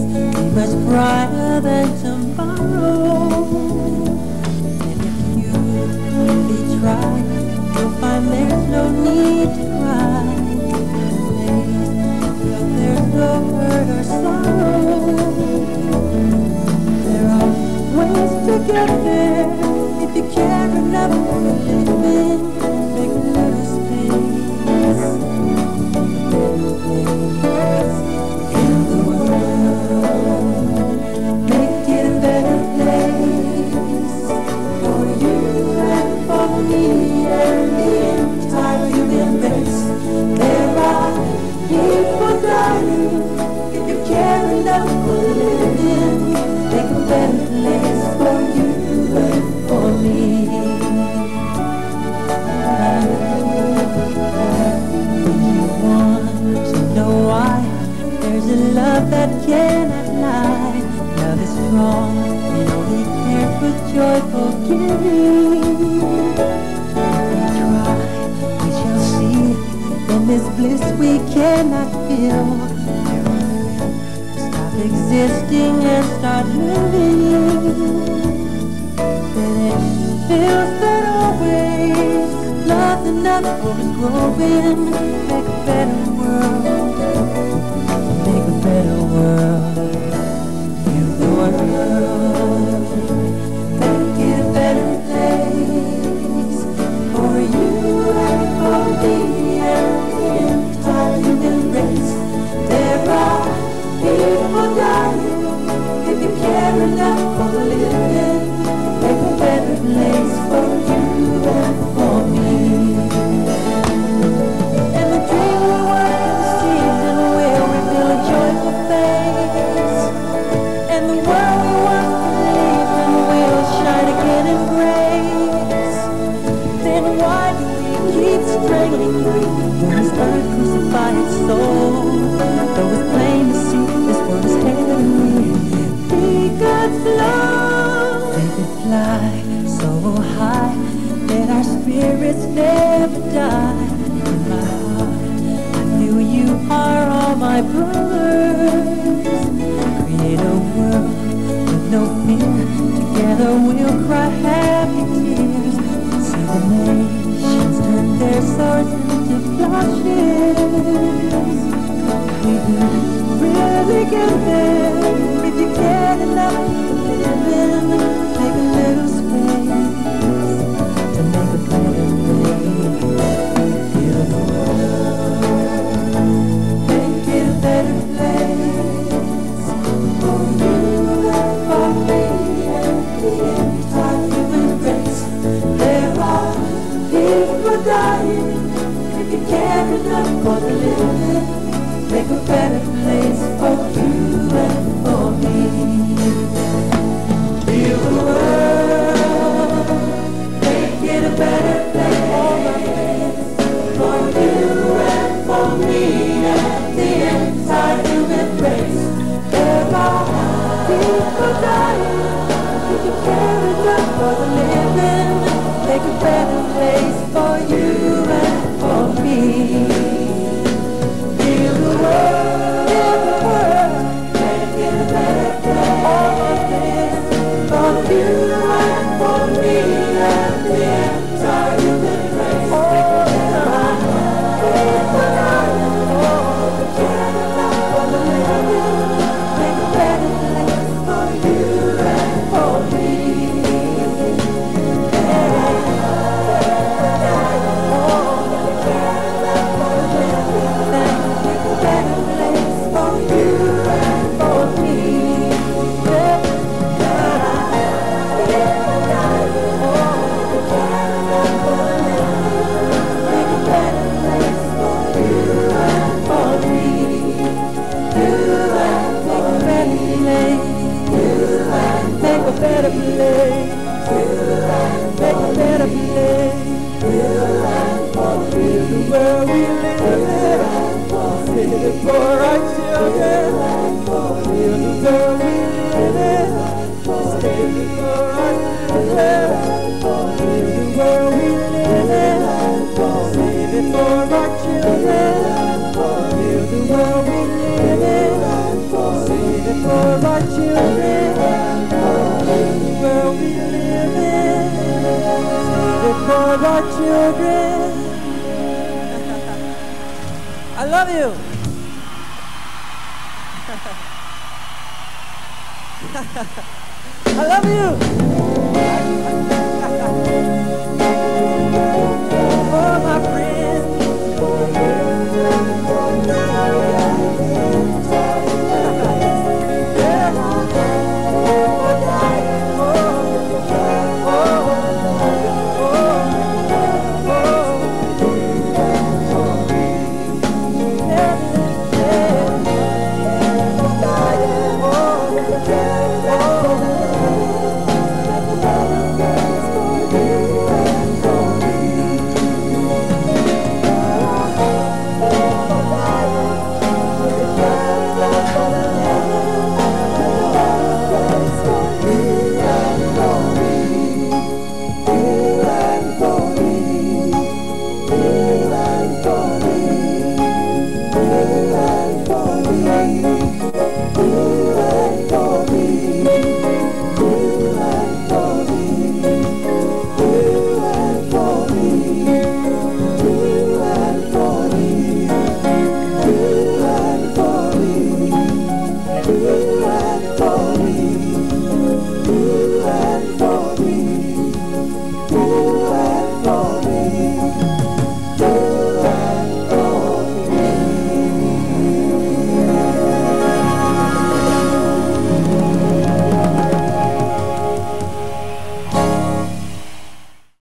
be much brighter than tomorrow. And if you really try, you'll find there's no need to cry. There's no hurt or sorrow. There are ways to get there if you care enough for living. Make a little space. Heal the world. Make it a better place for you and for me and the entire human race. There are people dying. If you care enough for living, make a better place for you and for me. If you want to know why, there's a love that cannot lie. Love is strong and only cares for joyful giving. We try, we shall see. In this bliss we cannot feel, stop existing and start living. Then it feels that always love's enough for us growing. Make a better world, make a better world. Heal the world, make it a better place for you and for me. People dying. If you care enough for living, make a better place for you and for me. And the dream we once conceived and will reveal a joyful face. And the world we once believed in will shine again in grace. Then why do we keep strangling when this earth crucify its soul? Though it's plain to see this world is heavenly, be God's love. Make it fly so high that our spirits never die. In my heart, I feel you are all my brothers. Create a world with no fear. Together we'll cry happy tears. See the nations turn their swords into plowshares. We can really get there if you care enough to live in. Make a little space to make a better place. Heal the world, make it a better place for you and for me and the entire human race. There are people dying. If you care enough for the living, make a better place for you and for me. Heal the world, make it a better place for you and for me and the entire human race. There are people dying. If you care enough for the living, make a better place for you and for me. Heal the world, make it a better place. All of this for you and for me and the entire human race. All the time, people dying. Care enough for the living, make a better place for you and for me. Better place, make a better place. Heal the world we live in, save it for our children. Heal the world we live in, save it for our children. Heal the world we live in, save it for our children. Heal the world we live in, save it for curve our children, where we live in. See the curve our children. I love you. I love you.